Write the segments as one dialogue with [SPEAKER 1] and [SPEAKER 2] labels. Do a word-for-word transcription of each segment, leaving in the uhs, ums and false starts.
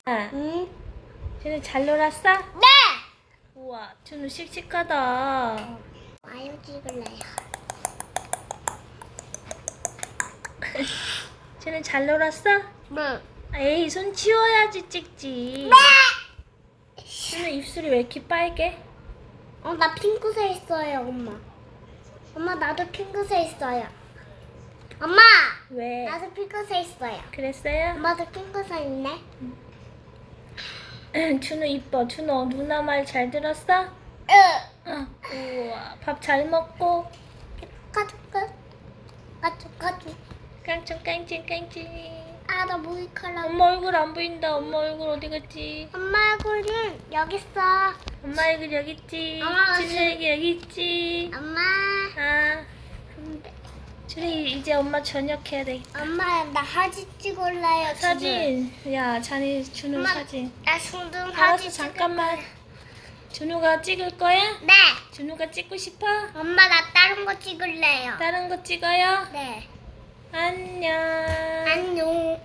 [SPEAKER 1] 응?
[SPEAKER 2] 준우 잘 놀았어?
[SPEAKER 1] 네!
[SPEAKER 2] 우와, 준우 씩씩하다.
[SPEAKER 1] 아유 찍을래요.
[SPEAKER 2] 준우 잘 놀았어?
[SPEAKER 1] 네.
[SPEAKER 2] 에이, 손 치워야지 찍지.
[SPEAKER 1] 네!
[SPEAKER 2] 준우 입술이 왜 이렇게 빨개?
[SPEAKER 1] 어, 나 핑크색 있어요, 엄마. 엄마, 나도 핑크색 있어요. 엄마!
[SPEAKER 2] 왜?
[SPEAKER 1] 나도 핑크색 있어요.
[SPEAKER 2] 그랬어요?
[SPEAKER 1] 엄마도 핑크색 있네.
[SPEAKER 2] 준우 이뻐. 준우 누나 말 잘 들었어?
[SPEAKER 1] 으!
[SPEAKER 2] 어. 우와, 밥 잘 먹고.
[SPEAKER 1] 가죽, 가죽, 가죽, 가죽.
[SPEAKER 2] 깡총 깡총 깡총.
[SPEAKER 1] 아, 나 머리카락.
[SPEAKER 2] 엄마 얼굴 안 보인다. 엄마 얼굴 어디 갔지?
[SPEAKER 1] 엄마 얼굴은 여기 있어.
[SPEAKER 2] 엄마 얼굴 여기 있지.
[SPEAKER 1] 엄마
[SPEAKER 2] 준우
[SPEAKER 1] 얼굴.
[SPEAKER 2] 얼굴 여기 있지.
[SPEAKER 1] 엄마.
[SPEAKER 2] 아,
[SPEAKER 1] 근데
[SPEAKER 2] 준우 이제 엄마 저녁 해야 돼.
[SPEAKER 1] 엄마, 나 사진 찍을래요.
[SPEAKER 2] 사진. 야, 자네 준우
[SPEAKER 1] 엄마,
[SPEAKER 2] 사진.
[SPEAKER 1] 나 승등
[SPEAKER 2] 알았어,
[SPEAKER 1] 사진
[SPEAKER 2] 잠깐만.
[SPEAKER 1] 찍을
[SPEAKER 2] 준우가 찍을 거야?
[SPEAKER 1] 거야. 네.
[SPEAKER 2] 준우가 찍고 싶어?
[SPEAKER 1] 엄마, 나 다른 거 찍을래요.
[SPEAKER 2] 다른 거 찍어요?
[SPEAKER 1] 네.
[SPEAKER 2] 안녕.
[SPEAKER 1] 안녕.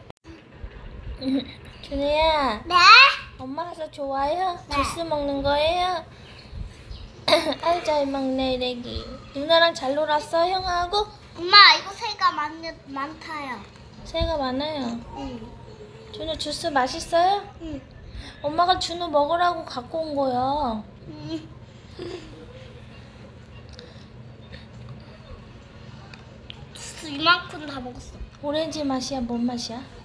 [SPEAKER 2] 준우야,
[SPEAKER 1] 네?
[SPEAKER 2] 엄마 가서 좋아요?
[SPEAKER 1] 네.
[SPEAKER 2] 주스 먹는 거예요? 아이, 잘 먹네, 애기. 누나랑 잘 놀았어, 형하고?
[SPEAKER 1] 엄마, 이거 새가 많, 많다요.
[SPEAKER 2] 새가 많아요.
[SPEAKER 1] 응.
[SPEAKER 2] 준우 주스 맛있어요?
[SPEAKER 1] 응.
[SPEAKER 2] 엄마가 준우 먹으라고 갖고 온 거야.
[SPEAKER 1] 응. 주스 이만큼 다 먹었어.
[SPEAKER 2] 오렌지 맛이야, 뭔 맛이야?